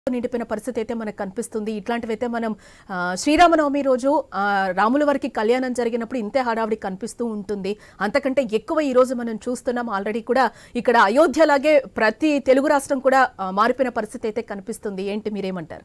నిండిపోయిన పరిస్థితి అయితే మనకు కనిపిస్తుంది. ఇట్లాంటివైతే మనం శ్రీరామనవమి రోజు రాముల వారికి కళ్యాణం జరిగినప్పుడు ఇంతే హడావిడి కనిపిస్తూ ఉంటుంది. అంతకంటే ఎక్కువ ఈ రోజు మనం చూస్తున్నాం. ఆల్రెడీ కూడా ఇక్కడ అయోధ్యలాగే ప్రతి తెలుగు రాష్ట్రం కూడా మారిపోయిన పరిస్థితి అయితే కనిపిస్తుంది. ఏంటి మీరేమంటారు?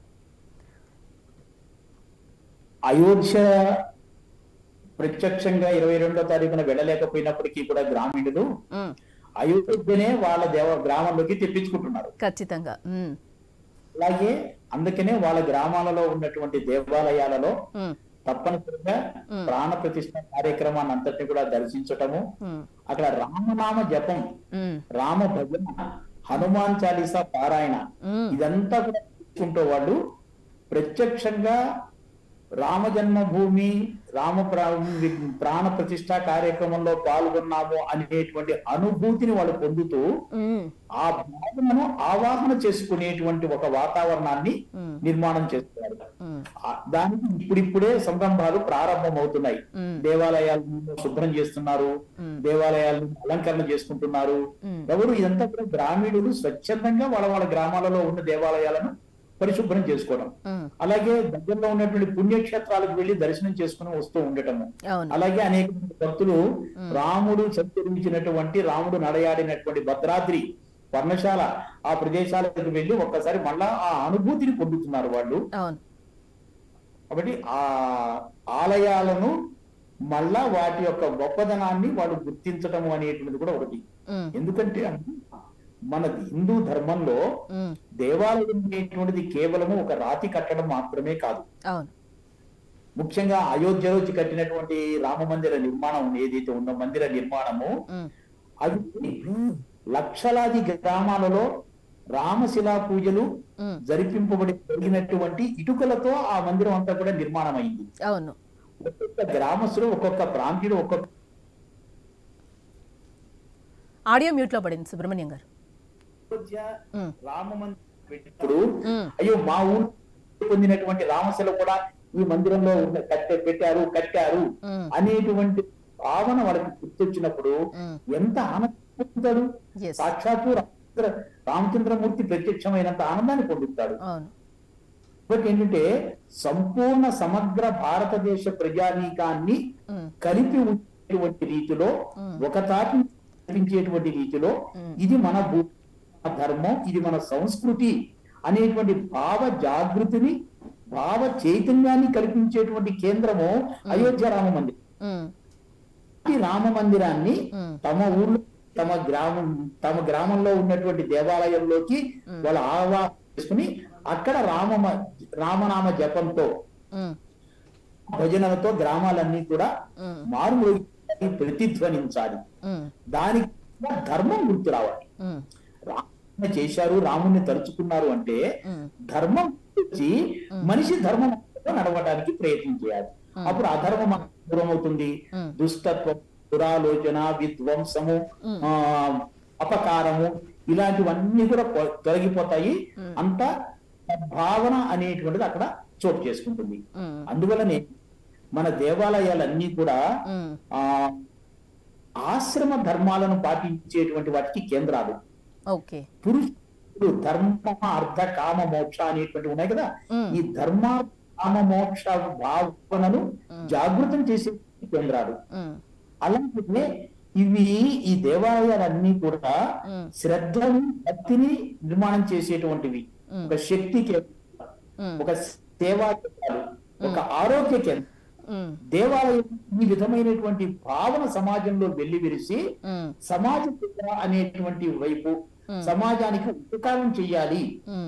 అయోధ్య ప్రత్యక్షంగా 22వ తారీఖున వెళ్ళలేకపోయినప్పటికీ కూడా గ్రామీణులు అయోధ్యనే వాళ్ళ గ్రామంలోకి తెప్పించుకుంటున్నారు. ఖచ్చితంగా. అలాగే అందుకనే వాళ్ళ గ్రామాలలో ఉన్నటువంటి దేవాలయాలలో తప్పనిసరిగా ప్రాణ ప్రతిష్ఠ కార్యక్రమాన్ని అంతటిని కూడా దర్శించటము, అక్కడ రామనామ జపం, రామ భజన, హనుమాన్ చాలీసా పారాయణ ఇదంతా కూడా తీసుకుంటూ వాళ్ళు ప్రత్యక్షంగా రామ జన్మభూమి ప్రాణ ప్రతిష్ఠ కార్యక్రమంలో పాల్గొన్నాము అనేటువంటి అనుభూతిని వాళ్ళు పొందుతూ ఆ భావనను ఆవాహన చేసుకునేటువంటి ఒక వాతావరణాన్ని నిర్మాణం చేస్తున్నారు. దానికి ఇప్పుడిప్పుడే సంరంభాలు ప్రారంభమవుతున్నాయి. దేవాలయాలను శుభ్రం చేస్తున్నారు, దేవాలయాలను అలంకరణ చేసుకుంటున్నారు. ఎవరు ఇదంతా కూడా గ్రామీణులు స్వచ్ఛందంగా వాళ్ళ గ్రామాలలో ఉన్న దేవాలయాలను పరిశుభ్రం చేసుకోవడం, అలాగే దగ్గరలో ఉన్నటువంటి పుణ్యక్షేత్రాలకు వెళ్లి దర్శనం చేసుకుని వస్తూ ఉండటము, అలాగే అనేక భక్తులు రాముడు సంచరించినటువంటి రాముడు నడయాడినటువంటి భద్రాద్రి పర్ణశాల ఆ ప్రదేశాలకు వెళ్లి ఒక్కసారి మళ్ళా ఆ అనుభూతిని పొందుతున్నారు వాళ్ళు. కాబట్టి ఆ ఆలయాలను మళ్ళా వాటి యొక్క గొప్పదనాన్ని వాళ్ళు గుర్తించటము అనేటువంటిది కూడా ఒకటి. ఎందుకంటే మన హిందూ ధర్మంలో దేవాలయం అనేటువంటిది కేవలము ఒక రాతి కట్టడం మాత్రమే కాదు. ముఖ్యంగా అయోధ్యలో కట్టినటువంటి రామ మందిర నిర్మాణం ఏదైతే ఉందో, మందిర నిర్మాణము, అది లక్షలాది గ్రామాలలో రామశిలా పూజలు జరిగినటువంటి ఇటుకలతో ఆ మందిరం అంతా కూడా నిర్మాణం అయింది. ఒక్కొక్క గ్రామస్తులు, ఒక్కొక్క ప్రాంతీయులు, ఒక్కొక్క ఆడియో మ్యూట్ లో పడింది సుబ్రహ్మణ్యం గారు. రామ మందిరం పెట్టినప్పుడు అయ్యో మా ఊరు పొందినటువంటి రామశిల కూడా ఈ మందిరంలో కట్టారు అనేటువంటి భావన వాళ్ళకి గుర్తొచ్చినప్పుడు ఎంత ఆనందం పొందుతాడు. సాక్షాత్తు రామచంద్రమూర్తి ప్రత్యక్షమైనంత ఆనందాన్ని పొందుతాడు. కాబట్టి ఏంటంటే సంపూర్ణ సమగ్ర భారతదేశ ప్రజానీకాన్ని కలిపి ఉండేటువంటి రీతిలో, ఒక తాటి కనిపించేటువంటి రీతిలో ఇది మన ధర్మం, ఇది మన సంస్కృతి అనేటువంటి భావ జాగృతిని, భావ చైతన్యాన్ని కల్పించేటువంటి కేంద్రము అయోధ్య రామ మందిరం. ఈ రామ మందిరాన్ని తమ ఊర్లో తమ గ్రామంలో ఉన్నటువంటి దేవాలయంలోకి వాళ్ళు ఆవాహన చేసుకుని అక్కడ రామనామ జపంతో, భజనలతో గ్రామాలన్నీ కూడా మారుమోగి ప్రతిధ్వనించాలి. దానికి ధర్మం గుర్తు రావాలి. రాముని చేశారు, రాముని తలుచుకున్నారు అంటే ధర్మం వచ్చి మనిషి ధర్మం నడవడానికి ప్రయత్నం చేయాలి. అప్పుడు అధర్మం దూరం అవుతుంది. దుష్టత్వం, దురాలోచన, విధ్వంసము, అపకారము ఇలాంటివన్నీ కూడా తొలగిపోతాయి. అంత భావన అనేటువంటిది అక్కడ చోటు చేసుకుంటుంది. అందువల్లనే మన దేవాలయాలన్నీ కూడా ఆశ్రమ ధర్మాలను పాటించేటువంటి వాటికి కేంద్రాలు. పురుషుడు ధర్మ, అర్థ, కామ, మోక్ష అనేటువంటి ఉన్నాయి కదా. ఈ ధర్మ, కామ, మోక్ష భావనను జాగృతం చేసే కేంద్రాలు. అలాగే ఈ దేవాలయాలన్నీ కూడా శ్రద్ధను, భక్తిని నిర్మాణం చేసేటువంటివి. ఒక శక్తి కేంద్రం, ఒక సేవా కేంద్రాలు, ఒక ఆరోగ్య కేంద్రం. దేవాలయం ఈ విధమైనటువంటి భావన సమాజంలో వెల్లివిరిసి సమాజ సేవ అనేటువంటి వైపు సమాజానికి ఉపకారం చేయాలి.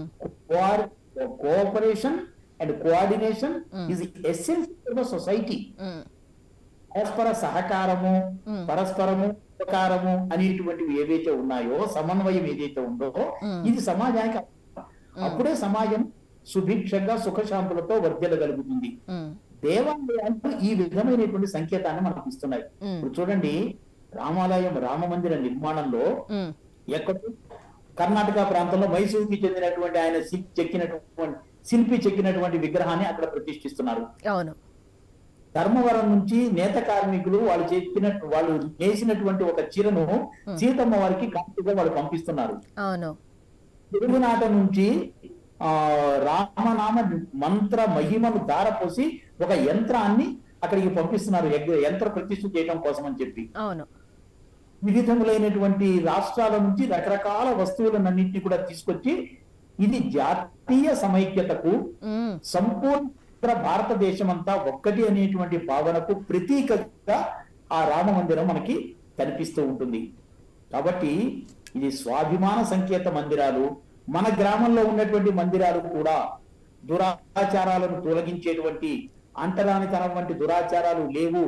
Cooperation and coordination is essential for society. పరస్పర సహకారము, పరస్పరము ఉపకారము అనేటువంటివి ఏవైతే ఉన్నాయో, సమన్వయం ఏదైతే ఉందో ఇది సమాజానికి, అప్పుడే సమాజం సుభిక్షంగా సుఖశాంతులతో వర్ధిల్లగలుగుతుంది. దేవాలయాలు ఈ విధమైనటువంటి సంకేతాన్ని మనకు ఇస్తున్నాయి. ఇప్పుడు చూడండి, రామాలయం, రామ మందిర నిర్మాణంలో ఎక్కడో కర్ణాటక ప్రాంతంలో మైసూరుకి చెందినటువంటి ఆయన శిల్పి చెక్కినటువంటి విగ్రహాన్ని అక్కడ ప్రతిష్ఠిస్తున్నారు. ధర్మవరం నుంచి నేత కార్మికులు వాళ్ళు నేసినటువంటి ఒక చీరను సీతమ్మ వారికి కాంతిగా వాళ్ళు పంపిస్తున్నారు. తెలుగునాట నుంచి రామనామ మంత్ర మహిమను ధారపోసి ఒక యంత్రాన్ని అక్కడికి పంపిస్తున్నారు యంత్ర ప్రతిష్ఠ చేయడం కోసం అని చెప్పి. అవును, వివిధములైనటువంటి రాష్ట్రాల నుంచి రకరకాల వస్తువులన్నింటినీ కూడా తీసుకొచ్చి ఇది జాతీయ సమైక్యతకు సంపూర్ణ భారతదేశం అంతా ఒక్కటి అనేటువంటి భావనకు ప్రతీకగా ఆ రామ మందిరం మనకి కనిపిస్తూ ఉంటుంది. కాబట్టి ఇది స్వాభిమాన సంకేత మందిరాలు. మన గ్రామంలో ఉన్నటువంటి మందిరాలు కూడా దురాచారాలను తొలగించేటువంటి అంటరానితనం వంటి దురాచారాలు లేవు,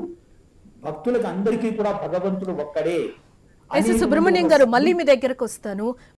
భక్తులకు అందరికీ కూడా భగవంతుడు ఒక్కడే. సుబ్రహ్మణ్యం గారు, మళ్ళీ మీ దగ్గరకు వస్తాను.